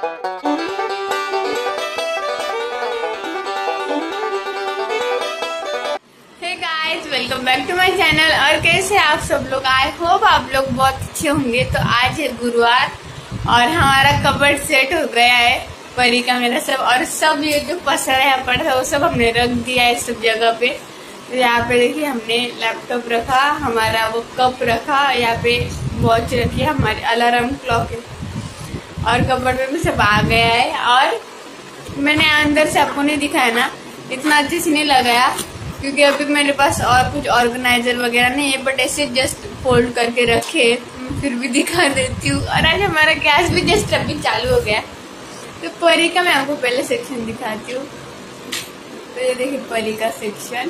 Welcome back to my channel. और कैसे आप सब लोग, आई होप आप लोग बहुत अच्छे होंगे। तो आज है गुरुवार और हमारा कबर्ड सेट हो गया है, परी का मेरा सब। और सब ये जो पसरा है पड़ा था वो सब हमने रख दिया है सब जगह पे। तो यहाँ पे देखिए हमने लैपटॉप रखा, हमारा वो कप रखा, यहाँ पे वॉच रखी है, हमारी अलार्म क्लॉक है। और कबर्ड में भी सब आ गया है। और मैंने अंदर से आपको नहीं दिखाया ना, इतना अच्छे से नहीं लगाया क्योंकि अभी मेरे पास और कुछ ऑर्गेनाइजर वगैरह नहीं है, बट ऐसे जस्ट फोल्ड करके रखे, फिर भी दिखा देती हूँ। और आज हमारा गैस भी जस्ट अभी चालू हो गया। तो परी का मैं आपको पहले सेक्शन दिखाती हूँ। तो ये देखिए परी का सेक्शन,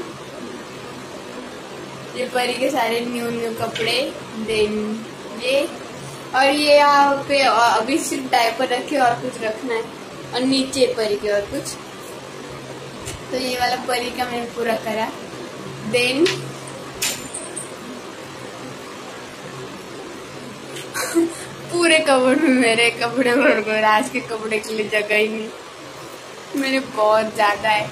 ये परी के सारे न्यू कपड़े, देन ये, और ये यहाँ पे अभी सिर्फ डायपर रखे और कुछ रखना है, और नीचे परी के और कुछ। तो ये वाला परी का मैंने पूरा करा। देन पूरे कपड़े में मेरे कपड़े भर गए, आज के कपड़े के लिए जगह ही नहीं, मेरे बहुत ज्यादा है।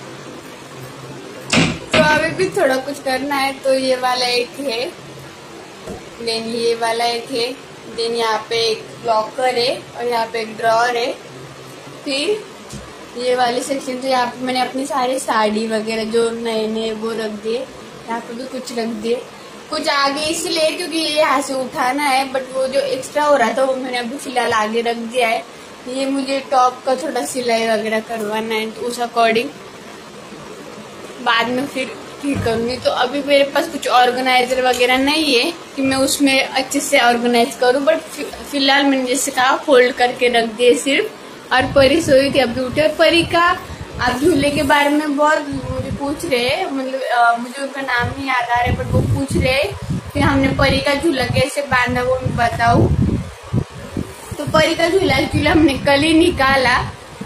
तो अभी भी थोड़ा कुछ करना है। तो ये वाला एक है, देन ये वाला एक है, देन यहाँ पे एक लॉकर है और यहाँ पे एक ड्रॉर है। फिर ये वाले सेक्शन, तो यहाँ पे मैंने अपनी सारी साड़ी वगैरह जो नए वो रख दिए, यहाँ पे भी कुछ रख दिए। कुछ आगे इसलिए क्योंकि ये यहाँ से उठाना है, बट वो जो एक्स्ट्रा हो रहा था वो मैंने अभी फिलहाल आगे रख दिया है। ये मुझे टॉप का थोड़ा सिलाई वगैरह करवाना है, तो उस अकॉर्डिंग बाद में फिर ठीक करूंगी। तो अभी मेरे पास कुछ ऑर्गेनाइजर वगैरह नहीं है कि मैं उसमें अच्छे से ऑर्गेनाइज करूँ, बट फिलहाल मैंने जैसे कहा फोल्ड करके रख दिए सिर्फ। और परी सोई थी, अभी उठे। और परी का आप झूले के बारे में बहुत मुझे पूछ रहे हैं, मतलब मुझे उनका नाम नहीं याद आ रहा है, बट वो पूछ रहे कि हमने परी का झूला कैसे बांधा वो मैं बताऊं। तो परी का झूला एक्चुअली हमने कल ही निकाला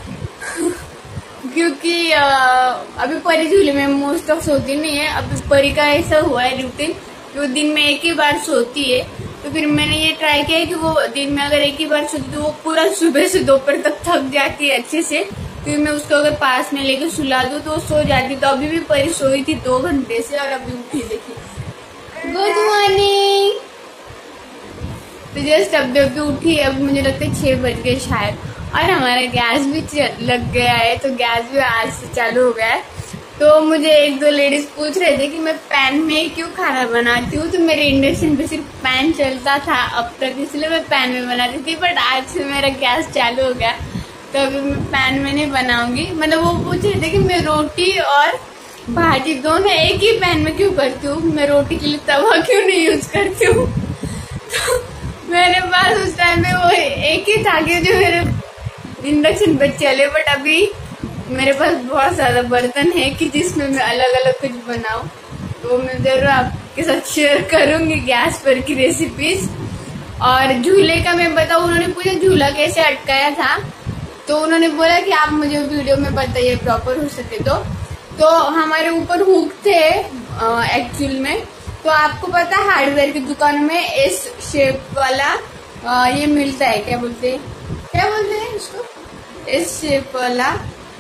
क्योंकि अभी परी झूले में मोस्ट ऑफ सोती नहीं है। अभी परी का ऐसा हुआ है रूटीन कि वो दिन में एक ही बार सोती है। तो फिर मैंने ये ट्राई किया कि वो दिन में अगर एक ही बार सोती तो वो पूरा सुबह से दोपहर तक थक जाती है अच्छे से। फिर मैं उसको अगर पास में लेके सुला दूं तो वो सो जाती। तो अभी भी परी सोई थी 2 घंटे से और अभी उठी, देखिए। Good morning. तो जस्ट अभी उठी, अब मुझे लगता है 6 बज गए शायद। और हमारा गैस भी लग गया है, तो गैस भी आज से चालू हो गया है। तो मुझे 1-2 लेडीज पूछ रहे थे कि मैं पैन में क्यों खाना बनाती हूँ। तो मेरे इंडक्शन पे सिर्फ पैन चलता था अब तक, इसलिए मैं पैन में बनाती थी, बट आज से मेरा गैस चालू हो गया तो अभी मैं पैन में नहीं बनाऊंगी। मतलब वो पूछ रहे थे कि मैं रोटी और भाजी दोनों एक ही पैन में क्यों करती हूँ, मैं रोटी के लिए तवा क्यों नहीं यूज करती हूँ। तो मेरे पास उस टाइम में वो एक ही था कि जो मेरे इंडक्शन पे चले, बट अभी मेरे पास बहुत ज्यादा बर्तन है कि जिसमें मैं अलग अलग कुछ बनाऊं। तो मैं जरूर आपके साथ शेयर करूंगी गैस पर की रेसिपीज। और झूले का मैं बताऊं, उन्होंने पूछा झूला कैसे अटकाया था, तो उन्होंने बोला कि आप मुझे वीडियो में बताइए प्रॉपर हो सके तो हमारे ऊपर हुक थे एक्चुअल में। तो आपको पता है हार्डवेयर की दुकान में एस शेप वाला ये मिलता है, क्या बोलते हैं इसको, एस शेप वाला,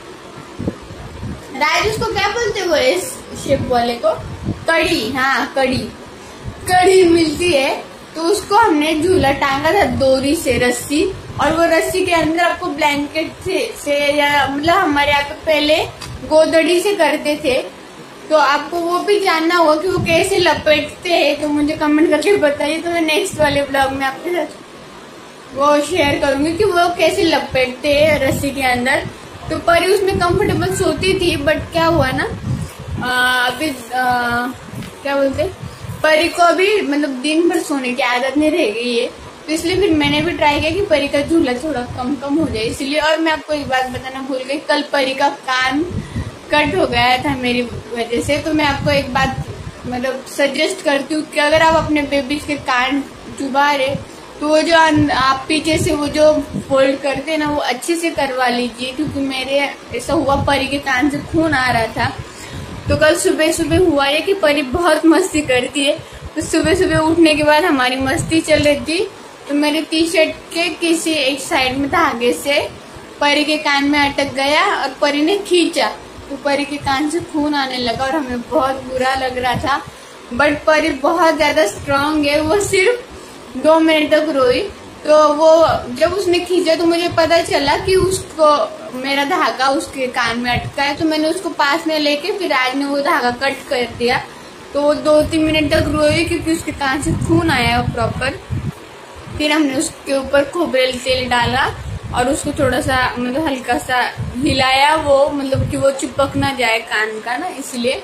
राज उसको क्या बोलते हो, इस शेप वाले को कड़ी, हाँ कड़ी मिलती है। तो उसको हमने झूला टांगा था डोरी से, रस्सी, और वो रस्सी के अंदर आपको ब्लैंकेट से या मतलब हमारे यहाँ पे पहले गोदड़ी से करते थे। तो आपको वो भी जानना होगा कि वो कैसे लपेटते हैं, तो मुझे कमेंट करके बताइए। तो मैं नेक्स्ट वाले ब्लॉग में आपके साथ वो शेयर करूंगी कि वो कैसे लपेटते हैं रस्सी के अंदर। तो परी उसमें कंफर्टेबल सोती थी, बट क्या हुआ ना, अभी क्या बोलते, परी को अभी मतलब दिन भर सोने की आदत नहीं रह गई है। तो इसलिए फिर मैंने भी ट्राई किया कि परी का झूला थोड़ा कम हो जाए, इसलिए। और मैं आपको एक बात बताना भूल गई, कल परी का कान कट हो गया था मेरी वजह से। तो मैं आपको एक बात मतलब सजेस्ट करती हूँ कि अगर आप अपने बेबीज के कान चुबा रहे तो वो जो आप पीछे से वो जो फोल्ड करते हैं ना, वो अच्छे से करवा लीजिए। क्योंकि मेरे ऐसा हुआ, परी के कान से खून आ रहा था। तो कल सुबह हुआ है कि परी बहुत मस्ती करती है। तो सुबह उठने के बाद हमारी मस्ती चल रही थी। तो मेरे टी शर्ट के किसी एक साइड में धागे से परी के कान में अटक गया और परी ने खींचा तो परी के कान से खून आने लगा और हमें बहुत बुरा लग रहा था। बट परी बहुत ज्यादा स्ट्रांग है, वो सिर्फ 2 मिनट तक रोई। तो वो जब उसने खींचा तो मुझे पता चला कि उसको मेरा धागा उसके कान में अटका है, तो मैंने उसको पास में लेके फिर राज ने वो धागा कट कर दिया। तो वो 2-3 मिनट तक रोई क्योंकि उसके कान से खून आया प्रॉपर। फिर हमने उसके ऊपर खोबरेल तेल डाला और उसको थोड़ा सा मतलब हल्का सा हिलाया, वो मतलब कि वो चिपक ना जाए कान का ना, इसलिए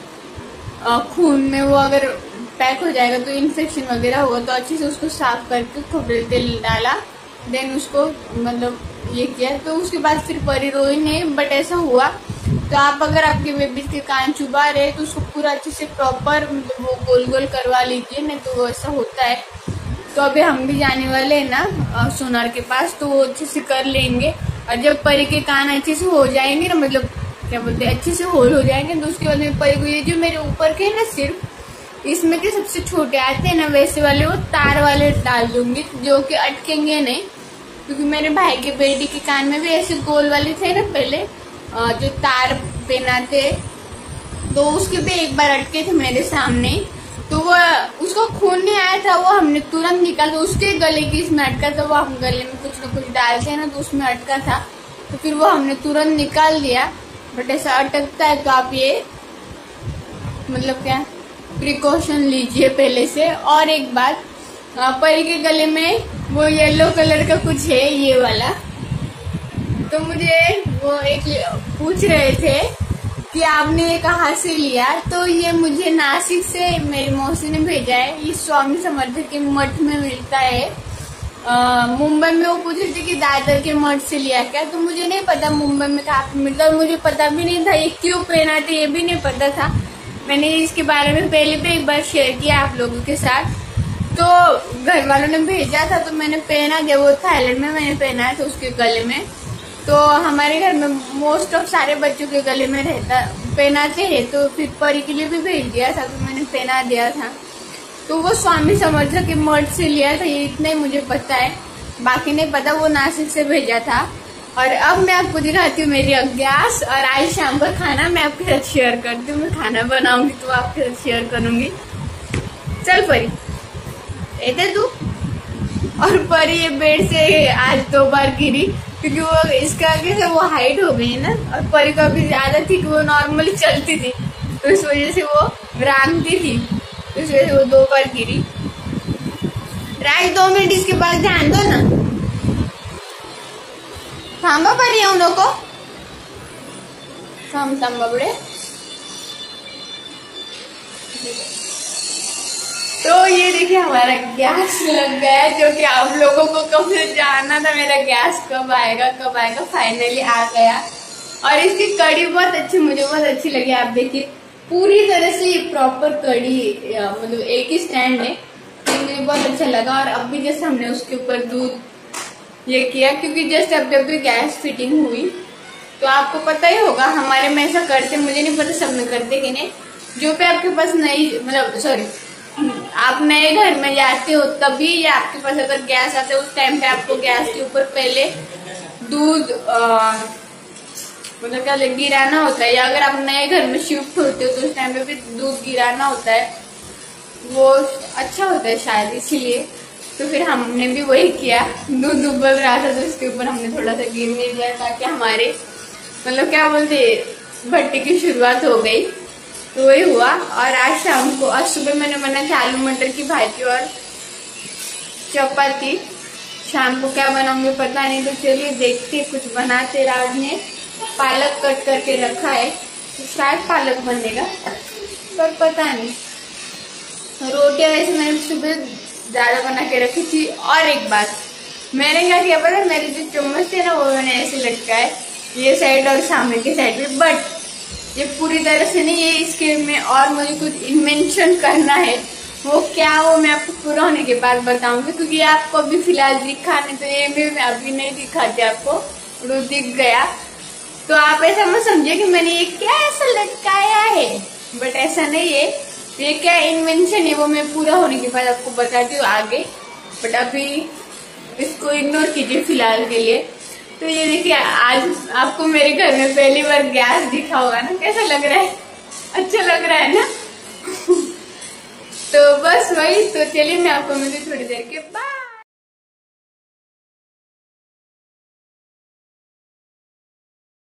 खून में वो अगर पैक हो जाएगा तो इन्फेक्शन वगैरह होगा। तो अच्छे से उसको साफ करके खोबरेल तेल डाला, देन उसको मतलब ये किया। तो उसके बाद फिर परी रोई नहीं, बट ऐसा हुआ। तो आप अगर आपके बेबी के कान चुबा रहे तो उसको पूरा अच्छे से प्रॉपर मतलब वो गोल गोल करवा लीजिए, नहीं तो वो ऐसा होता है। तो अभी हम भी जाने वाले हैं ना सोनार के पास, तो वो अच्छे से कर लेंगे। और जब परी के कान अच्छे से हो जाएंगे ना, मतलब क्या बोलते हैं, अच्छे से होल हो जाएंगे, तो उसके बाद में परी को ये जो मेरे ऊपर के ना सिर्फ इसमें के सबसे छोटे आते हैं ना वैसे वाले वो तार वाले डाल दूंगी, जो कि अटकेंगे नहीं। क्योंकि मेरे भाई के बेटी के कान में भी ऐसे गोल वाले थे ना पहले जो तार पहनाते, तो उसके भी एक बार अटके थे मेरे सामने। तो वो उसको खून नहीं आया था, वो हमने तुरंत निकाल, तो उसके गले की इसमें अटका था। वो हम गले में कुछ न कुछ डालते हैं ना, तो उसमें अटका था, तो फिर वो हमने तुरंत निकाल दिया। बट ऐसा अटकता है तो आप ये मतलब क्या प्रिकॉशन लीजिए पहले से। और एक बात, परी के गले में वो येलो कलर का कुछ है ये वाला, तो मुझे वो एक पूछ रहे थे कि आपने ये कहाँ से लिया, तो ये मुझे नासिक से मेरी मौसी ने भेजा है। ये स्वामी समर्थ के मठ में मिलता है। मुंबई में वो पूछ रहे थे कि दादर के मठ से लिया क्या, तो मुझे नहीं पता मुंबई में कहाँ पे मिलता, और मुझे पता भी नहीं था ये क्यों पहना थे, ये भी नहीं पता था। मैंने इसके बारे में पहले भी एक बार शेयर किया आप लोगों के साथ। तो घर वालों ने भेजा था तो मैंने पहना दिया, वो थाईलैंड में मैंने पहना है तो उसके गले में। तो हमारे घर में मोस्ट ऑफ सारे बच्चों के गले में रहता पहनाते हैं, तो फिर परी के लिए भी भेज दिया था, तो मैंने पहना दिया था। तो वो स्वामी समर्थ के मठ से लिया था, ये इतना ही मुझे पता है, बाकी नहीं पता। वो नासिक से भेजा था। और अब मैं आपको दिखाती हूँ मेरी गैस, और आज शाम का खाना मैं आपके साथ शेयर करती हूँ। मैं खाना बनाऊंगी तो आपके साथ शेयर करूंगी। चल परी इधर तू। और परी ये बेड से आज 2 बार गिरी, क्योंकि वो इसका आगे से वो हाइट हो गई है ना, और परी को अभी ज्यादा थी कि वो नॉर्मली चलती थी, तो इस वजह से वो रांगती थी, तो इस वजह से वो 2 बार गिरी। राइट 2 मिनट इसके बाद ध्यान दो ना, थांबा परी है उन को थांब बबड़े। तो ये देखिए हमारा गैस लग गया है, जो कि आप लोगों को कब से जानना था मेरा गैस कब आएगा। फाइनली आ गया। और इसकी कड़ी बहुत अच्छी, मुझे बहुत अच्छी लगी। आप देखिए पूरी तरह से ये प्रॉपर कड़ी मतलब एक ही स्टैंड है, तो मुझे बहुत अच्छा लगा। और अब भी जैसे हमने उसके ऊपर दूध ये किया, क्योंकि जस्ट अभी गैस फिटिंग हुई, तो आपको पता ही होगा हमारे में ऐसा करते, मुझे नहीं पता सब में करते कि नहीं। जो पे आपके पास नई मतलब सॉरी आप नए घर में जाते हो तभी, या आपके पास अगर गैस आता है उस टाइम पे आपको गैस के ऊपर पहले दूध मतलब क्या गिराना होता है, या अगर आप नए घर में शिफ्ट होते हो तो उस टाइम पे भी दूध गिराना होता है, वो अच्छा होता है शायद इसीलिए। तो फिर हमने भी वही किया, दूध उबल रहा था तो इसके ऊपर हमने थोड़ा सा गिरने दिया, ताकि हमारे मतलब क्या बोलते भट्टी की शुरुआत हो गई। तो वही हुआ। और आज शाम को, आज सुबह मैंने बनाई थी आलू मटर की भाजी और चपाती। शाम को क्या बनाऊंगी पता नहीं, तो चलिए देखते कुछ बनाते। राज ने पालक कट करके रखा है, तो शायद पालक बनेगा, पर पता नहीं। रोटियां वैसे मैंने सुबह ज्यादा बना के रखी थी। और एक बात मैंने क्या किया पता, मेरे जो चम्मच थे ना वो मैंने ऐसे लटकाए ये साइड और सामने के साइड में, बट ये पूरी तरह से नहीं, ये इसके में और मुझे कुछ इन्वेंशन करना है। वो क्या, वो मैं आपको पूरा होने के बाद बताऊंगी, क्योंकि आपको अभी फिलहाल दिखा नहीं, तो ये भी मैं अभी नहीं दिखाती आपको, वो दिख गया। तो आप ऐसा मत समझिए कि मैंने ये क्या ऐसा लटकाया है, बट ऐसा नहीं है। ये क्या इन्वेंशन है वो मैं पूरा होने के बाद आपको बताती हूँ आगे, बट अभी इसको इग्नोर कीजिए फिलहाल के लिए। तो ये देखिए, आज आपको मेरे घर में पहली बार गैस दिखा होगा ना, कैसा लग रहा है? अच्छा लग रहा है ना? तो बस वही, तो चलिए मैं आपको मिलती थोड़ी देर के बाद।